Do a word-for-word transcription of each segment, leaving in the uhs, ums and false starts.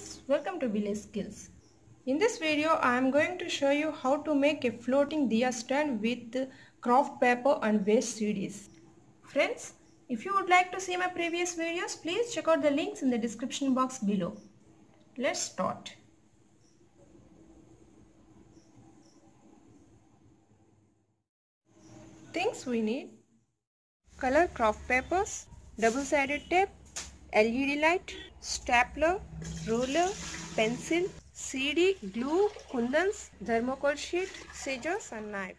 friends, welcome to Village Skills. In this video I am going to show you how to make a floating diya stand with craft paper and waste C Ds. Friends, if you would like to see my previous videos, please check out the links in the description box below. Let's start. Things we need: color craft papers, double-sided tape, L E D light, stapler, ruler, pencil, C D, glue, kundans, thermocol sheet, scissors and knife.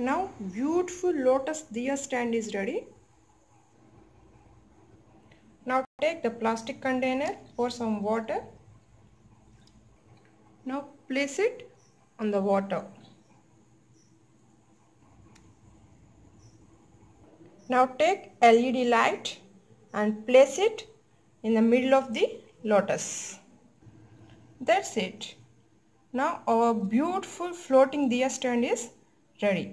Now beautiful lotus diya stand is ready. Now take the plastic container, pour some water. Now place it on the water. Now take L E D light and place it in the middle of the lotus. That's it. Now our beautiful floating diya stand is ready.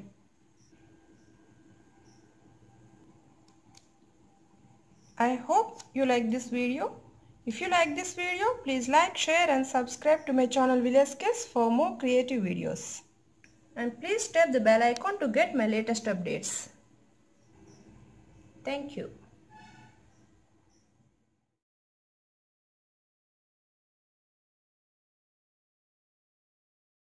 I hope you like this video. If you like this video, please like, share and subscribe to my channel Village Kids for more creative videos. And please tap the bell icon to get my latest updates. Thank you.